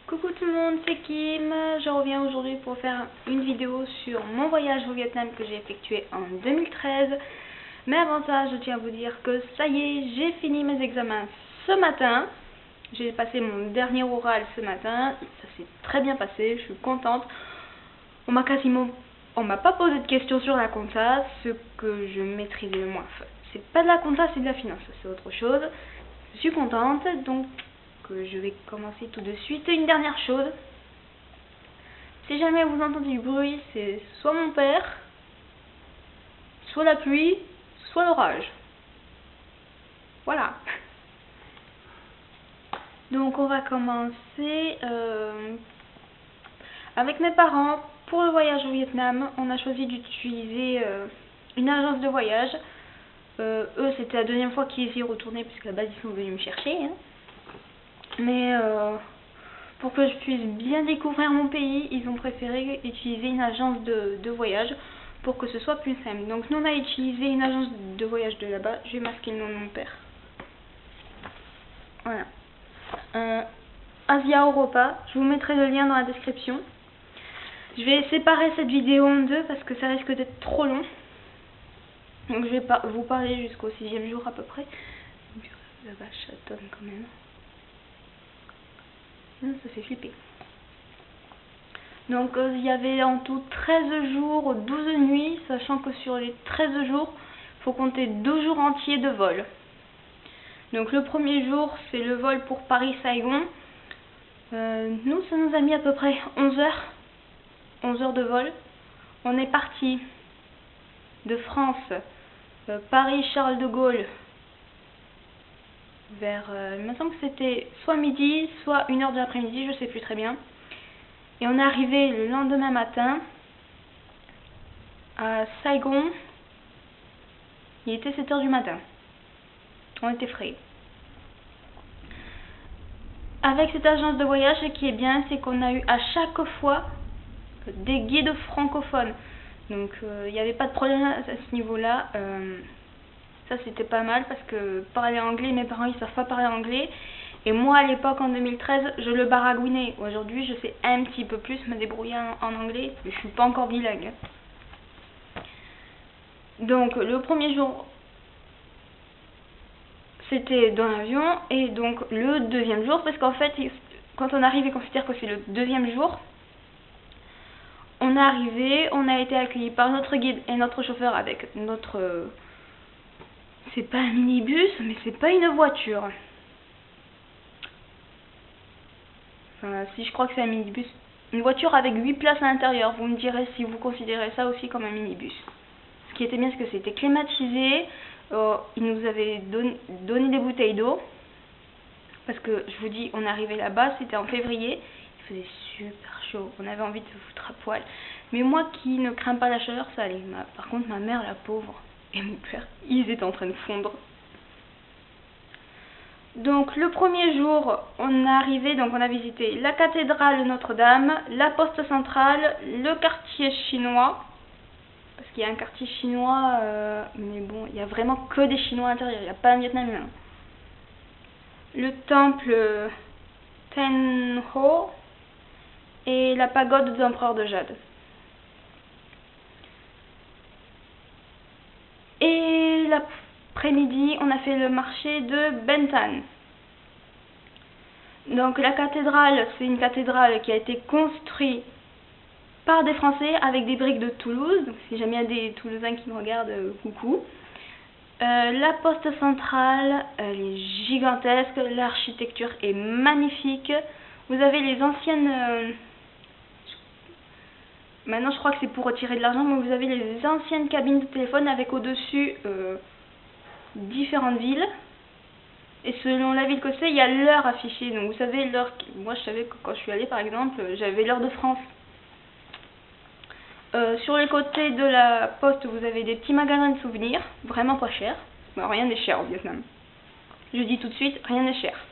Coucou tout le monde, c'est Kim. Je reviens aujourd'hui pour faire une vidéo sur mon voyage au Vietnam que j'ai effectué en 2013. Mais avant ça, je tiens à vous dire que ça y est, j'ai fini mes examens ce matin. J'ai passé mon dernier oral ce matin. Ça s'est très bien passé, je suis contente. On m'a pas posé de questions sur la compta, ce que je maîtrisais le moins. C'est pas de la compta, c'est de la finance, c'est autre chose. Je suis contente, donc je vais commencer tout de suite. Une dernière chose, si jamais vous entendez du bruit, c'est soit mon père, soit la pluie, soit l'orage. Voilà. Donc on va commencer avec mes parents. Pour le voyage au Vietnam, on a choisi d'utiliser une agence de voyage. Eux, c'était la deuxième fois qu'ils y retournaient, puisqu'à la base ils sont venus me chercher. Mais pour que je puisse bien découvrir mon pays, ils ont préféré utiliser une agence de voyage pour que ce soit plus simple. Donc nous on a utilisé une agence de voyage de là-bas. Je vais masquer le nom de mon père. Voilà. Asia Europa. Je vous mettrai le lien dans la description. Je vais séparer cette vidéo en deux parce que ça risque d'être trop long. Donc je vais vous parler jusqu'au 6e jour à peu près. La vache, ça tonne quand même. Ça fait flipper. Donc il y avait en tout 13 jours, 12 nuits, sachant que sur les 13 jours, il faut compter 2 jours entiers de vol. Donc le premier jour, c'est le vol pour Paris-Saigon. Nous, ça nous a mis à peu près 11 heures. 11 heures de vol. On est parti de France, Paris-Charles de Gaulle, vers, il me semble que c'était soit midi, soit 1h de l'après-midi, je sais plus très bien. Et on est arrivé le lendemain matin à Saigon. Il était 7h du matin. On était frais. Avec cette agence de voyage, ce qui est bien, c'est qu'on a eu à chaque fois des guides francophones. Donc il n'y avait pas de problème à ce niveau-là. Ça c'était pas mal parce que parler anglais, mes parents ils savent pas parler anglais. Et moi à l'époque en 2013, je le baragouinais. Aujourd'hui je sais un petit peu plus me débrouiller en anglais, mais je suis pas encore bilingue. Donc le premier jour c'était dans l'avion, et donc le deuxième jour, parce qu'en fait quand on arrive et qu'on considère que c'est le deuxième jour, on est arrivé, on a été accueilli par notre guide et notre chauffeur avec notre... c'est pas un minibus, mais c'est pas une voiture. Enfin, si, je crois que c'est un minibus. Une voiture avec 8 places à l'intérieur. Vous me direz si vous considérez ça aussi comme un minibus. Ce qui était bien, c'est que c'était climatisé. Ils nous avaient donné des bouteilles d'eau. Parce que, je vous dis, on est arrivé là-bas, c'était en février. Il faisait super chaud. On avait envie de se foutre à poil. Mais moi qui ne crains pas la chaleur, ça allait. Par contre, ma mère, la pauvre, et mon père, ils étaient en train de fondre. Donc le premier jour, on est arrivé, donc on a visité la cathédrale Notre-Dame, la poste centrale, le quartier chinois, parce qu'il y a un quartier chinois, mais bon, il y a vraiment que des Chinois à l'intérieur, il n'y a pas un Vietnamien. Le temple Ten Ho et la pagode de l'empereur de Jade. Et l'après-midi, on a fait le marché de Ben Thanh. Donc la cathédrale, c'est une cathédrale qui a été construite par des Français avec des briques de Toulouse. Donc si jamais il y a des Toulousains qui me regardent, coucou. La poste centrale, elle est gigantesque, l'architecture est magnifique. Vous avez les anciennes... maintenant je crois que c'est pour retirer de l'argent, mais vous avez les anciennes cabines de téléphone avec au-dessus différentes villes. Et selon la ville que c'est, il y a l'heure affichée. Donc vous savez l'heure... Moi je savais que quand je suis allée par exemple, j'avais l'heure de France. Sur les côtés de la poste, vous avez des petits magasins de souvenirs, vraiment pas chers. Bon, rien n'est cher au Vietnam. Je dis tout de suite, rien n'est cher.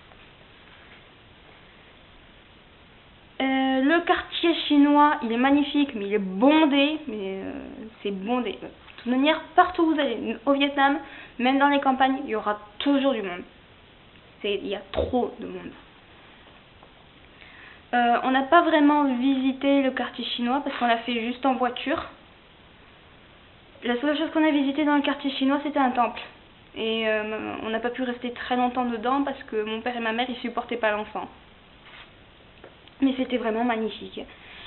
Le quartier chinois, il est magnifique, mais il est bondé. Mais c'est bondé. De toute manière, partout où vous allez au Vietnam, même dans les campagnes, il y aura toujours du monde. Il y a trop de monde. On n'a pas vraiment visité le quartier chinois parce qu'on l'a fait juste en voiture. La seule chose qu'on a visité dans le quartier chinois, c'était un temple. Et on n'a pas pu rester très longtemps dedans parce que mon père et ma mère, ils supportaient pas l'enfant. Mais c'était vraiment magnifique.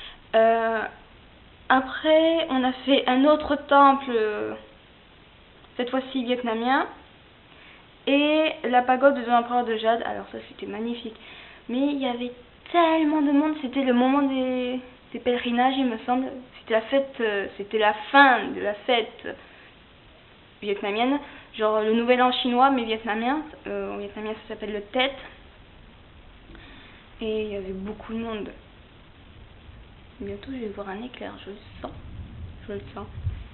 Après, on a fait un autre temple, cette fois-ci vietnamien, et la pagode de l'empereur de Jade. Alors ça, c'était magnifique. Mais il y avait tellement de monde, c'était le moment des pèlerinages, il me semble. C'était la fête, c'était la fin de la fête vietnamienne, genre le nouvel an chinois, mais vietnamien. En vietnamien, ça s'appelle le Tet. Et il y avait beaucoup de monde. Bientôt, je vais voir un éclair, je le sens. Je le sens.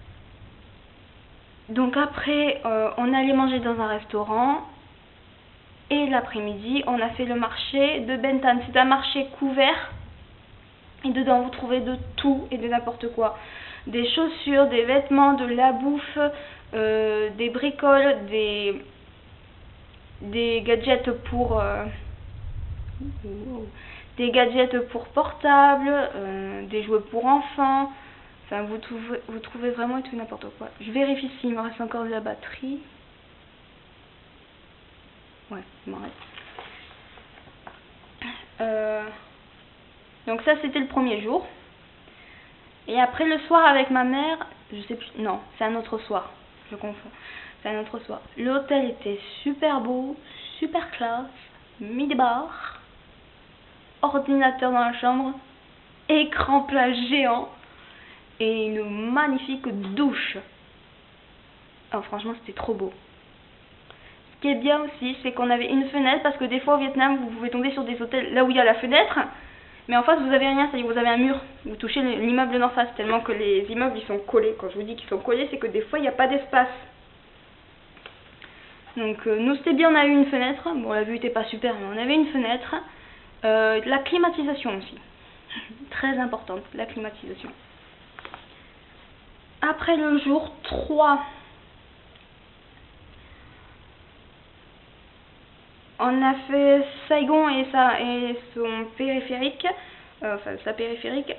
Donc après, on allait manger dans un restaurant. Et l'après-midi, on a fait le marché de Ben Thanh. C'est un marché couvert. Et dedans, vous trouvez de tout et de n'importe quoi. Des chaussures, des vêtements, de la bouffe, des bricoles, des gadgets pour... des gadgets pour portable, des jouets pour enfants. Enfin, vous trouvez vraiment tout n'importe quoi. Je vérifie s'il me reste encore de la batterie. Ouais, il m'en reste. Donc ça, c'était le premier jour. Et après, le soir avec ma mère, je sais plus... Non, c'est un autre soir. Je confonds. C'est un autre soir. L'hôtel était super beau, super classe, midi-bar, ordinateur dans la chambre, écran plat géant et une magnifique douche. Alors franchement, c'était trop beau. Ce qui est bien aussi, c'est qu'on avait une fenêtre, parce que des fois au Vietnam, vous pouvez tomber sur des hôtels là où il y a la fenêtre, mais en face vous avez rien, c'est-à-dire vous avez un mur, vous touchez l'immeuble d'en face, tellement que les immeubles ils sont collés. Quand je vous dis qu'ils sont collés, c'est que des fois il n'y a pas d'espace. Donc nous c'était bien, on a eu une fenêtre, bon la vue était pas super, mais on avait une fenêtre, la climatisation aussi, très importante, la climatisation. Après le jour 3, on a fait Saigon et son périphérique, enfin sa périphérique.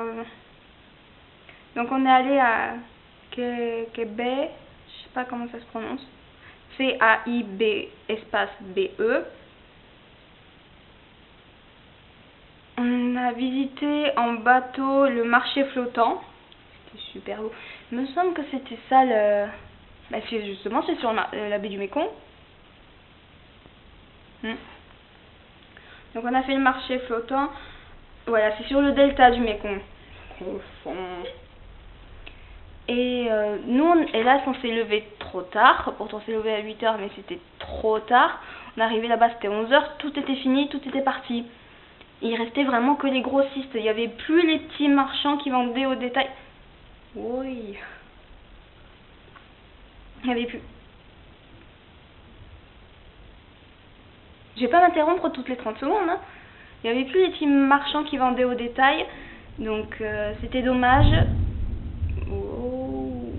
Donc on est allé à Québec, je sais pas comment ça se prononce, C-A-I-B espace B-E. On a visité en bateau le marché flottant, c'était super beau. Il me semble que c'était ça le... Bah justement c'est sur la baie du Mékong. Donc on a fait le marché flottant, voilà, c'est sur le delta du Mékong. Et nous, hélas, on s'est levé trop tard, pourtant on s'est levé à 8 h, mais c'était trop tard. On est arrivé là-bas, c'était 11 h, tout était fini, tout était parti. Il restait vraiment que les grossistes, il n'y avait plus les petits marchands qui vendaient au détail. Oui. Il n'y avait plus. Je vais pas m'interrompre toutes les 30 secondes, hein. Il n'y avait plus les petits marchands qui vendaient au détail, donc c'était dommage. Oh.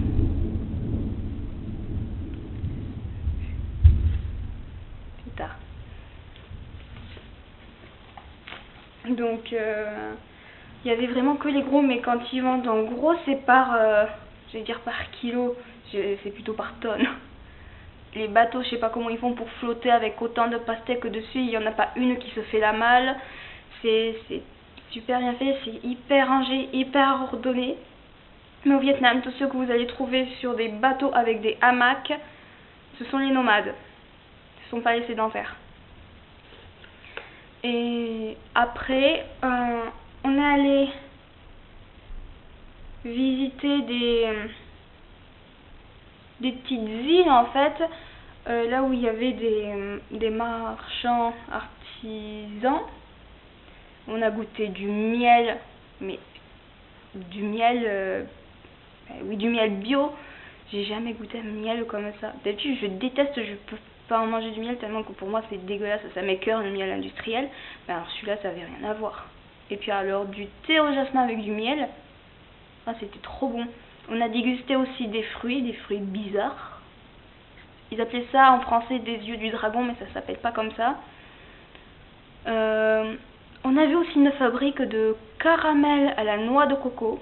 C'est tard. Donc il y avait vraiment que les gros, mais quand ils vendent en gros, c'est par, je vais dire par kilo, c'est plutôt par tonne. Les bateaux, je sais pas comment ils font pour flotter avec autant de pastèques dessus, il n'y en a pas une qui se fait la malle. C'est super bien fait, c'est hyper rangé, hyper ordonné. Mais au Vietnam, tous ceux que vous allez trouver sur des bateaux avec des hamacs, ce sont les nomades. Ce ne sont pas les sédentaires. Et après, on est allé visiter des petites îles en fait, là où il y avait des marchands artisans. On a goûté du miel, mais du miel, oui, du miel bio. J'ai jamais goûté un miel comme ça. D'habitude je déteste, je peux pas en manger du miel tellement que pour moi c'est dégueulasse, ça m'écoeure le miel industriel. Mais alors celui-là ça avait rien à voir. Et puis alors du thé au jasmin avec du miel, ah, c'était trop bon. On a dégusté aussi des fruits bizarres. Ils appelaient ça en français des yeux du dragon, mais ça s'appelle pas comme ça. On On a vu aussi une fabrique de caramel à la noix de coco.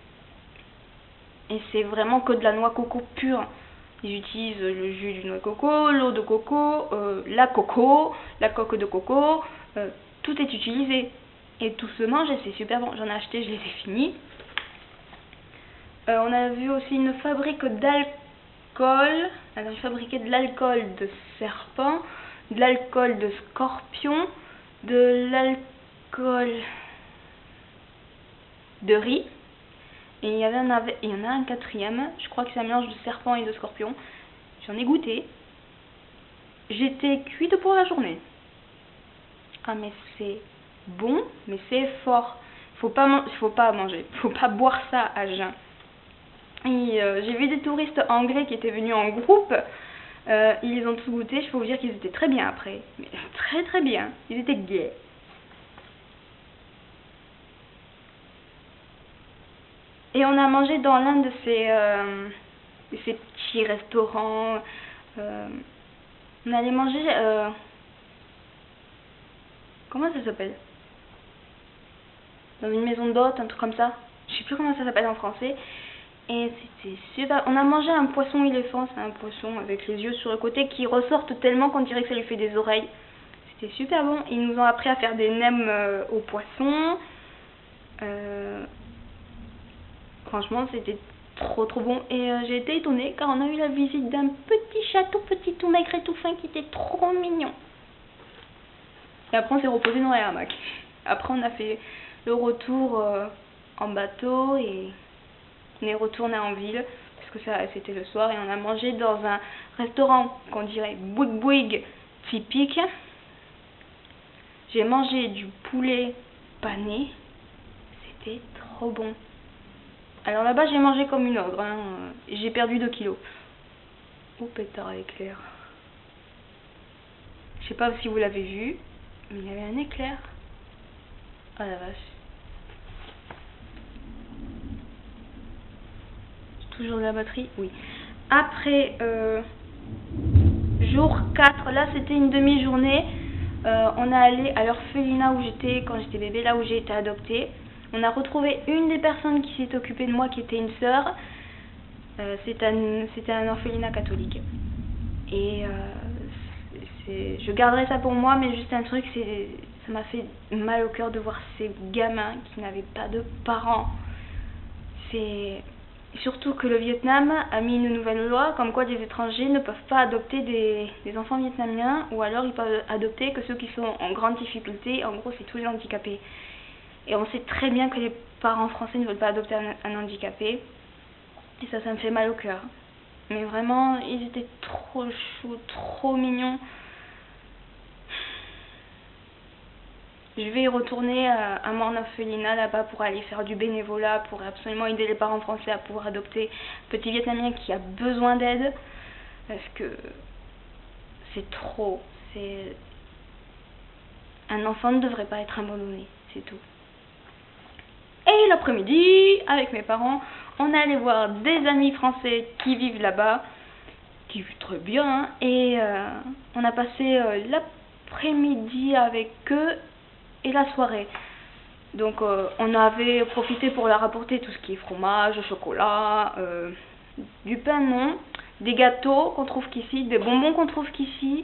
Et c'est vraiment que de la noix coco pure. Ils utilisent le jus du noix de coco, l'eau de coco, la coque de coco, tout est utilisé. Et tout se mange et c'est super bon. J'en ai acheté, je les ai finis. On a vu aussi une fabrique d'alcool. Alors ils fabriquaient de l'alcool de serpent, de l'alcool de scorpion, de l'alcool de riz. Et il y en a un quatrième, je crois que c'est un mélange de serpent et de scorpion. J'en ai goûté. J'étais cuite pour la journée. Ah mais c'est bon, mais c'est fort. Faut pas manger, faut pas boire ça à jeun. Et j'ai vu des touristes anglais qui étaient venus en groupe. Ils ont tous goûté, je peux vous dire qu'ils étaient très bien après. Mais très très bien, ils étaient gays. Et on a mangé dans l'un de ces petits restaurants. On allait manger... comment ça s'appelle? Dans une maison d'hôtes, un truc comme ça. Je sais plus comment ça s'appelle en français. Et c'était super. On a mangé un poisson éléphant. C'est un poisson avec les yeux sur le côté qui ressortent tellement qu'on dirait que ça lui fait des oreilles. C'était super bon. Ils nous ont appris à faire des nems au poisson. Franchement, c'était trop bon. Et j'ai été étonnée car on a eu la visite d'un petit château, petit tout maigre et tout fin qui était trop mignon. Et après, on s'est reposé dans les hamacs. Après, on a fait le retour en bateau et on est retourné en ville parce que c'était le soir et on a mangé dans un restaurant qu'on dirait Bouygues Bouygues typique. J'ai mangé du poulet pané. C'était trop bon. Alors là-bas, j'ai mangé comme une ogre. J'ai perdu 2 kilos. Oh, pétard à éclair. Je sais pas si vous l'avez vu, mais il y avait un éclair. Ah la vache. Toujours de la batterie? Oui. Après, jour 4, là c'était une demi-journée. On est allé à l'orphelinat où j'étais quand j'étais bébé, là où j'ai été adoptée. On a retrouvé une des personnes qui s'est occupée de moi, qui était une sœur. C'était un orphelinat catholique. Et je garderai ça pour moi, mais juste un truc, ça m'a fait mal au cœur de voir ces gamins qui n'avaient pas de parents. C'est surtout que le Vietnam a mis une nouvelle loi comme quoi les étrangers ne peuvent pas adopter des enfants vietnamiens, ou alors ils peuvent adopter que ceux qui sont en grande difficulté. En gros, c'est tous les handicapés. Et on sait très bien que les parents français ne veulent pas adopter un handicapé. Et ça me fait mal au cœur. Mais vraiment, ils étaient trop choux, trop mignons. Je vais y retourner à mon orphelinat là-bas pour aller faire du bénévolat, pour absolument aider les parents français à pouvoir adopter un petit Vietnamien qui a besoin d'aide. Parce que c'est trop. Un enfant ne devrait pas être abandonné, c'est tout. Et l'après-midi, avec mes parents, on est allé voir des amis français qui vivent là-bas, qui vivent très bien, et on a passé l'après-midi avec eux et la soirée. Donc on avait profité pour leur apporter tout ce qui est fromage, chocolat, du pain non, des gâteaux qu'on trouve qu'ici, des bonbons qu'on trouve qu'ici,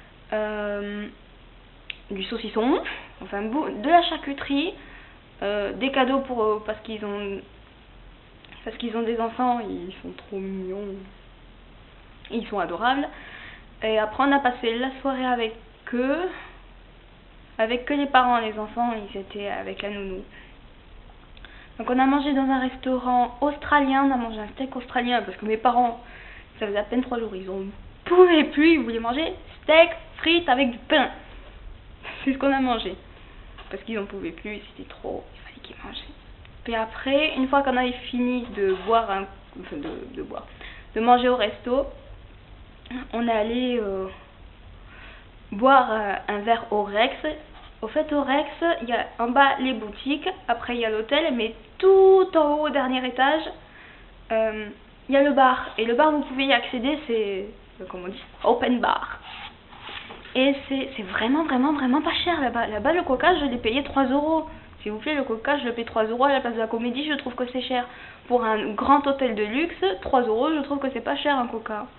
du saucisson, enfin de la charcuterie. Des cadeaux parce qu'ils ont des enfants, ils sont trop mignons, ils sont adorables. Et après on a passé la soirée avec eux, avec que les parents, les enfants ils étaient avec la nounou. Donc on a mangé dans un restaurant australien, on a mangé un steak australien parce que mes parents, ça faisait à peine 3 jours, ils en pouvaient plus, ils voulaient manger steak frites avec du pain. C'est ce qu'on a mangé. Parce qu'ils n'en pouvaient plus, c'était trop, il fallait qu'ils mangent. Puis après, une fois qu'on avait fini de boire, de manger au resto, on est allé boire un verre au Rex. Au fait, au Rex, il y a en bas les boutiques, après il y a l'hôtel, mais tout en haut, au dernier étage, il y a le bar. Et le bar, vous pouvez y accéder, c'est, comment on dit, open bar. Et c'est vraiment pas cher là-bas. Là-bas, le coca, je l'ai payé 3 €. S'il vous plaît, le coca, je le paye 3 € à la place de la Comédie, je trouve que c'est cher. Pour un grand hôtel de luxe, 3 €, je trouve que c'est pas cher un coca.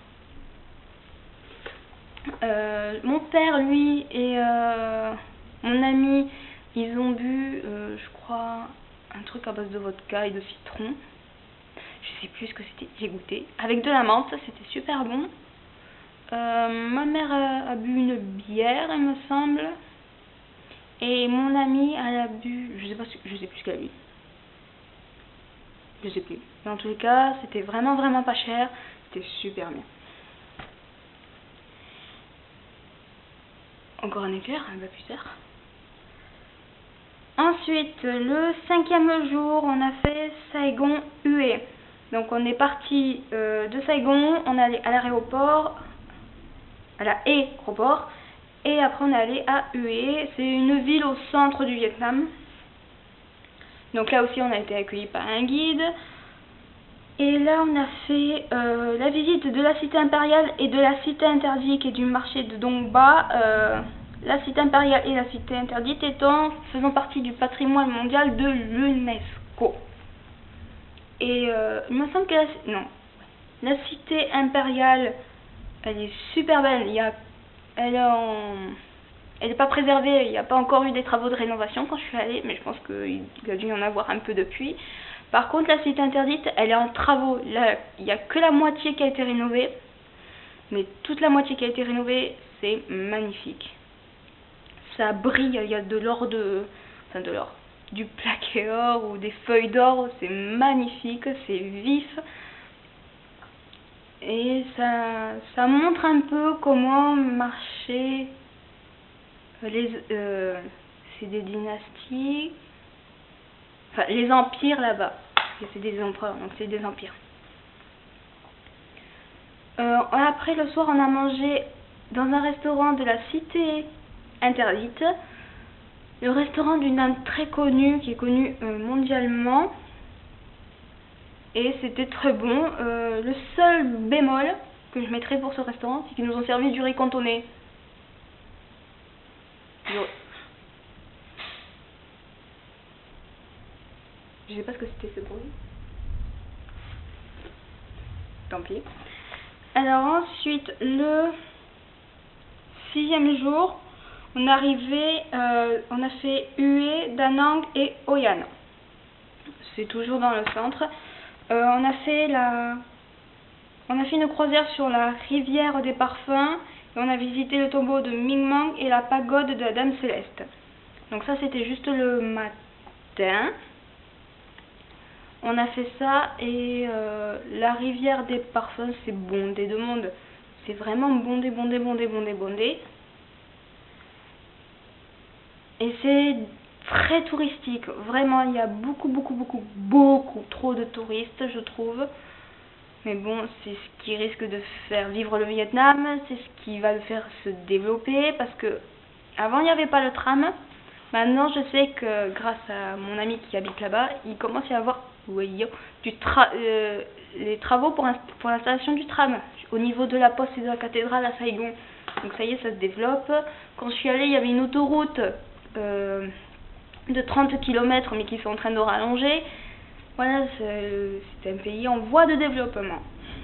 Mon père, lui, et mon ami, ils ont bu, je crois, un truc à base de vodka et de citron. Je sais plus ce que c'était, j'ai goûté. Avec de la menthe, c'était super bon. Ma mère a bu une bière, il me semble. Et mon ami, elle a bu, je sais plus ce qu'elle a bu. Je sais plus. Mais en tous les cas, c'était vraiment pas cher. C'était super bien. Encore un éclair, un peu plus tard. Ensuite, le 5e jour, on a fait Saigon-Hue. Donc on est parti de Saigon, on est allé à l'aéroport, à la aéroport, et après on est allé à Hue. C'est une ville au centre du Vietnam. Donc là aussi on a été accueillis par un guide. Et là on a fait la visite de la cité impériale et de la cité interdite qui est du marché de Dong Ba. La cité impériale et la cité interdite faisant partie du patrimoine mondial de l'UNESCO. Et il me semble que la cité impériale, elle est super belle. Elle n'est pas préservée, il n'y a pas encore eu des travaux de rénovation quand je suis allée, mais je pense qu'il a dû y en avoir un peu depuis. Par contre, la cité interdite, elle est en travaux. Là, il n'y a que la moitié qui a été rénovée, mais toute la moitié qui a été rénovée, c'est magnifique. Ça brille, il y a de l'or du plaqué or ou des feuilles d'or, c'est magnifique, c'est vif. Et ça montre un peu comment marchaient c'est des dynasties, enfin les empires là-bas. C'est des empereurs, donc c'est des empires. Après le soir, on a mangé dans un restaurant de la cité interdite. Le restaurant d'une dame très connue, qui est connue mondialement. Et c'était très bon. Le seul bémol que je mettrais pour ce restaurant, c'est qu'ils nous ont servi du riz cantonais. Je sais pas ce que c'était ce bruit. Tant pis. Alors ensuite, le 6e jour, on est arrivé, on a fait Hue, Da Nang et Hoi An. C'est toujours dans le centre. On a fait une croisière sur la rivière des parfums et on a visité le tombeau de Ming Mang et la pagode de la Dame Céleste. Donc ça c'était juste le matin. On a fait ça et la rivière des parfums, c'est bondé de monde. C'est vraiment bondé. Et c'est très touristique. Vraiment, il y a beaucoup trop de touristes, je trouve. Mais bon, c'est ce qui risque de faire vivre le Vietnam. C'est ce qui va le faire se développer. Parce que avant, il n'y avait pas le tram. Maintenant, je sais que grâce à mon ami qui habite là-bas, il commence à y avoir les travaux pour l'installation du tram au niveau de la poste et de la cathédrale à Saigon. Donc ça y est, ça se développe. Quand je suis allée, il y avait une autoroute de 30 km mais qui sont en train de rallonger. Voilà, c'est un pays en voie de développement.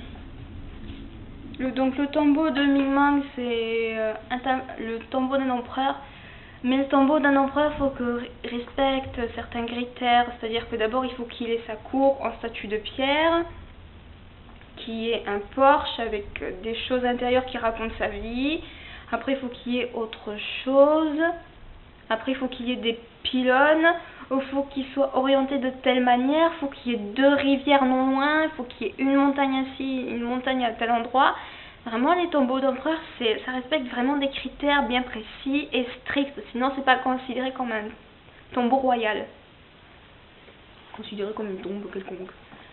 Donc le tombeau de Ming Mang, c'est le tombeau d'un empereur. Mais le tombeau d'un empereur, il faut qu'il respecte certains critères. C'est-à-dire que d'abord, il faut qu'il ait sa cour en statue de pierre, qu'il y ait un porche avec des choses intérieures qui racontent sa vie. Après, il faut qu'il y ait autre chose. Après, il faut qu'il y ait des pylônes. Il faut qu'il soit orienté de telle manière. Il faut qu'il y ait 2 rivières non loin. Il faut qu'il y ait une montagne ainsi, une montagne à tel endroit. Vraiment, les tombeaux d'empereurs, ça respecte vraiment des critères bien précis et stricts. Sinon, c'est pas considéré comme un tombeau royal. Considéré comme une tombe quelconque.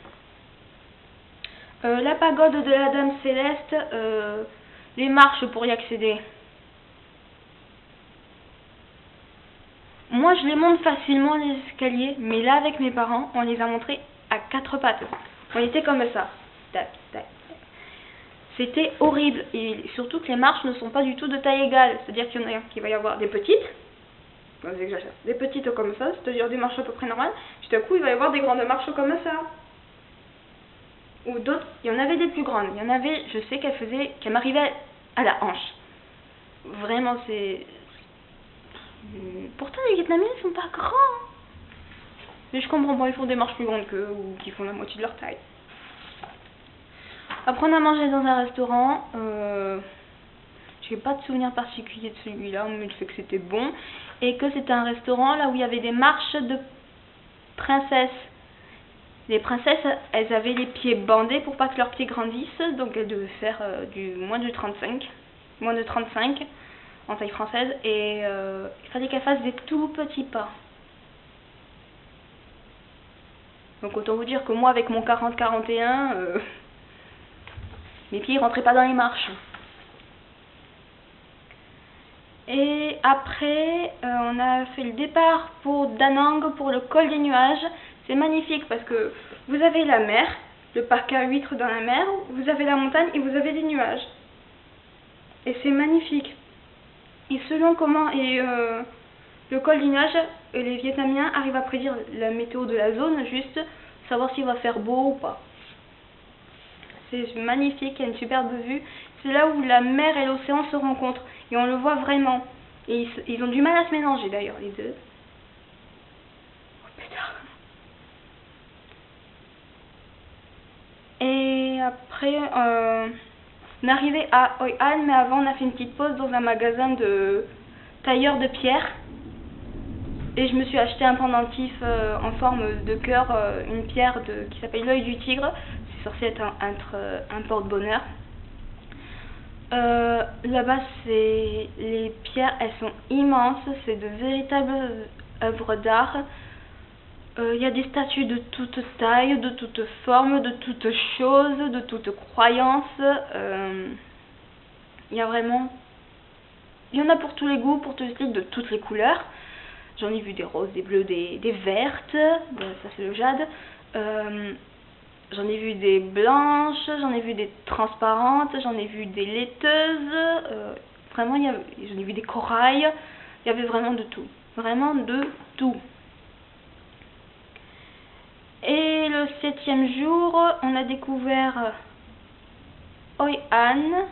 La pagode de la Dame Céleste, les marches pour y accéder. Moi, je les monte facilement les escaliers, mais là, avec mes parents, on les a montrés à 4 pattes. On était comme ça. Tac, tac. C'était horrible. Et surtout que les marches ne sont pas du tout de taille égale. C'est-à-dire qu'il y en a qui va y avoir des petites. J'exagère. Des petites comme ça, c'est-à-dire des marches à peu près normales. Puis d'un coup, il va y avoir des grandes marches comme ça. Ou d'autres, il y en avait des plus grandes. Il y en avait, je sais qu'elle m'arrivait à la hanche. Vraiment, c'est... Pourtant, les Vietnamiens, ils sont pas grands. Mais je comprends pas, ils font des marches plus grandes qu'eux ou qui font la moitié de leur taille. Après, on a mangé dans un restaurant. J'ai pas de souvenir particulier de celui-là, mais le fait que c'était bon. Et que c'était un restaurant là où il y avait des marches de princesses. Les princesses, elles avaient les pieds bandés pour pas que leurs pieds grandissent. Donc elles devaient faire moins de 35 en taille française. Et il fallait qu'elles fassent des tout petits pas. Donc autant vous dire que moi avec mon 40-41, mes pieds rentraient pas dans les marches. Et après, on a fait le départ pour Da Nang, pour le col des nuages. C'est magnifique parce que vous avez la mer, le parc à huîtres dans la mer, vous avez la montagne et vous avez des nuages. Et c'est magnifique. Et selon comment est le col des nuages, les Vietnamiens arrivent à prédire la météo de la zone, juste savoir s'il va faire beau ou pas. C'est magnifique, il y a une superbe vue. C'est là où la mer et l'océan se rencontrent. Et on le voit vraiment. Et ils ont du mal à se mélanger d'ailleurs, les deux. Oh putain. Et après, on est arrivé à Hoi An, mais avant on a fait une petite pause dans un magasin de tailleurs de pierre. Et je me suis acheté un pendentif en forme de cœur, une pierre qui s'appelle l'œil du tigre. C'est censé être un porte-bonheur. Là-bas, les pierres, elles sont immenses, c'est de véritables œuvres d'art. Il y a des statues de toutes tailles, de toutes formes, de toutes choses, de toutes croyances. Il y a vraiment... Il y en a pour tous les goûts, pour tous les styles, de toutes les couleurs. J'en ai vu des roses, des bleus, des vertes, ça c'est le jade. J'en ai vu des blanches, j'en ai vu des transparentes, j'en ai vu des laiteuses, vraiment j'en ai vu des corails, il y avait vraiment de tout, vraiment de tout. Et le 7e jour, on a découvert Hoi An,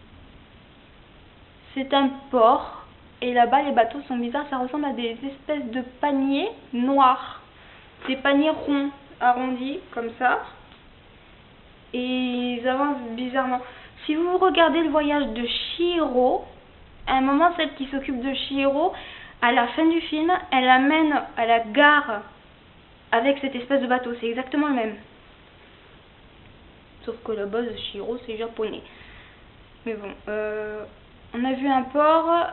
c'est un port, et là-bas les bateaux sont bizarres, ça ressemble à des espèces de paniers noirs, des paniers ronds, arrondis, comme ça. Et ils avancent bizarrement. Si vous regardez le voyage de Chihiro, à un moment, celle qui s'occupe de Chihiro, à la fin du film, elle l'amène à la gare avec cette espèce de bateau. C'est exactement le même. Sauf que la base de Chihiro, c'est japonais. Mais bon, on a vu un port.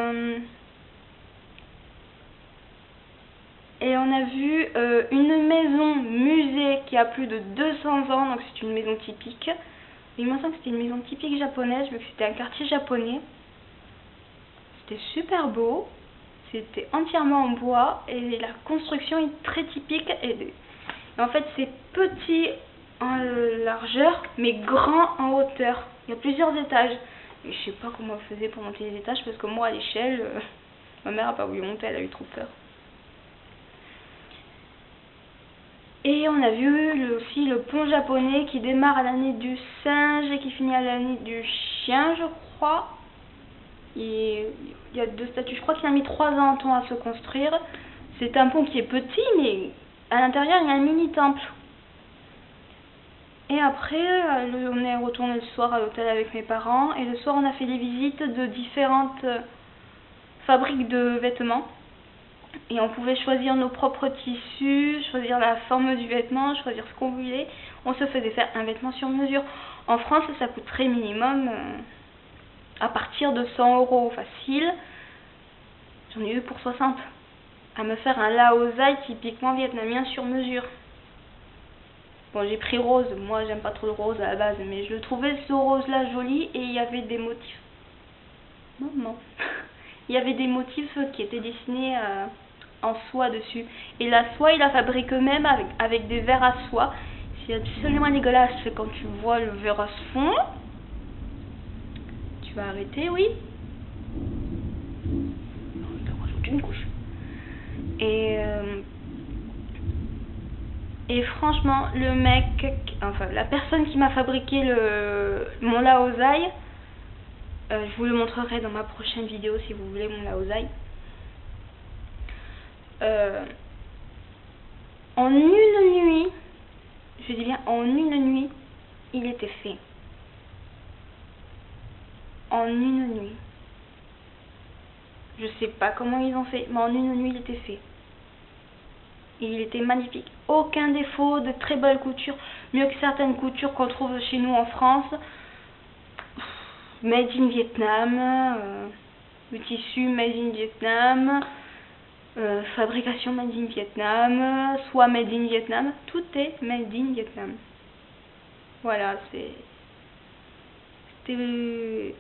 Et on a vu une maison musée qui a plus de 200 ans, donc c'est une maison typique. Il me semble que c'était une maison typique japonaise, vu que c'était un quartier japonais. C'était super beau, c'était entièrement en bois et la construction est très typique. Et en fait c'est petit en largeur mais grand en hauteur. Il y a plusieurs étages. Et je sais pas comment on faisait pour monter les étages parce que moi à l'échelle, ma mère a pas voulu monter, elle a eu trop peur. Et on a vu aussi le pont japonais qui démarre à l'année du singe et qui finit à l'année du chien, je crois. Et il y a 2 statues, je crois qu'il a mis 3 ans à se construire. C'est un pont qui est petit, mais à l'intérieur il y a un mini temple. Et après, on est retourné le soir à l'hôtel avec mes parents. Et le soir, on a fait des visites de différentes fabriques de vêtements. Et on pouvait choisir nos propres tissus, choisir la forme du vêtement, choisir ce qu'on voulait. On se faisait faire un vêtement sur mesure. En France, ça coûterait minimum à partir de 100 € facile. J'en ai eu pour 60. À me faire un laosai typiquement vietnamien sur mesure. Bon, j'ai pris rose. Moi, j'aime pas trop le rose à la base, mais je trouvais ce rose-là joli et il y avait des motifs. Non. Il y avait des motifs qui étaient dessinés en soie dessus. Et la soie, ils la fabriquent eux-mêmes avec des verres à soie. C'est absolument dégueulasse quand tu vois le verre à se fond. Tu vas arrêter, oui? On rajoute une couche. Et franchement, le mec, enfin la personne qui m'a fabriqué mon laozaï, je vous le montrerai dans ma prochaine vidéo si vous voulez mon laozaï. En une nuit, je dis bien en une nuit, il était fait. En une nuit. Je sais pas comment ils ont fait, mais en une nuit il était fait. Et il était magnifique. Aucun défaut, de très belles coutures. Mieux que certaines coutures qu'on trouve chez nous en France. Made in Vietnam. Le tissu Made in Vietnam. Fabrication Made in Vietnam. Soit Made in Vietnam. Tout est Made in Vietnam. Voilà, c'était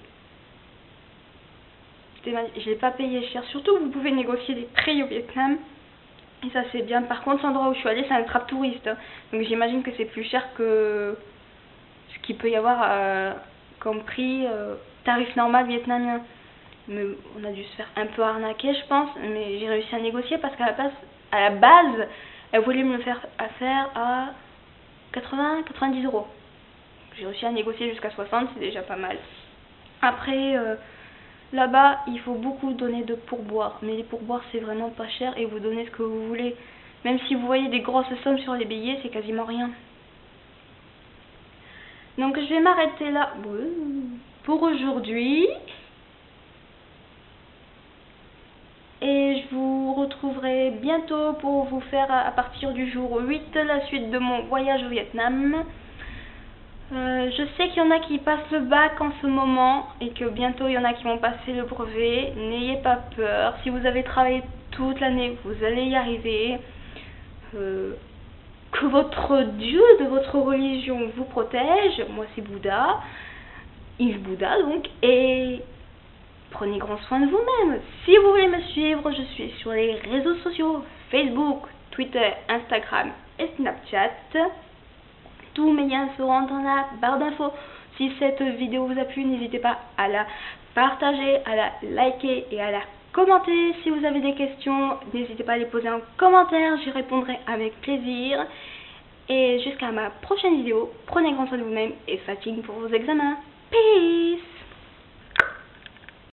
je l'ai pas payé cher. Surtout, vous pouvez négocier des prix au Vietnam. Et ça, c'est bien. Par contre, l'endroit où je suis allée, c'est un trap touriste. Donc, j'imagine que c'est plus cher que ce qu'il peut y avoir comme prix tarif normal vietnamien. Mais on a dû se faire un peu arnaquer, je pense. Mais j'ai réussi à négocier parce qu'à la base, elle voulait me le faire à 80-90 €. J'ai réussi à négocier jusqu'à 60, c'est déjà pas mal. Après, là-bas, il faut beaucoup donner de pourboires. Mais les pourboires, c'est vraiment pas cher et vous donnez ce que vous voulez. Même si vous voyez des grosses sommes sur les billets, c'est quasiment rien. Donc, je vais m'arrêter là pour aujourd'hui. Et je vous retrouverai bientôt pour vous faire, à partir du jour 8, la suite de mon voyage au Vietnam. Je sais qu'il y en a qui passent le bac en ce moment et que bientôt il y en a qui vont passer le brevet. N'ayez pas peur. Si vous avez travaillé toute l'année, vous allez y arriver. Que votre Dieu de votre religion vous protège. Moi, c'est Bouddha. Yves Bouddha, donc. Et prenez grand soin de vous-même. Si vous voulez me suivre, je suis sur les réseaux sociaux. Facebook, Twitter, Instagram et Snapchat. Tous mes liens seront dans la barre d'infos. Si cette vidéo vous a plu, n'hésitez pas à la partager, à la liker et à la commenter. Si vous avez des questions, n'hésitez pas à les poser en commentaire, j'y répondrai avec plaisir. Et jusqu'à ma prochaine vidéo, prenez grand soin de vous-même et fatigue pour vos examens. Peace!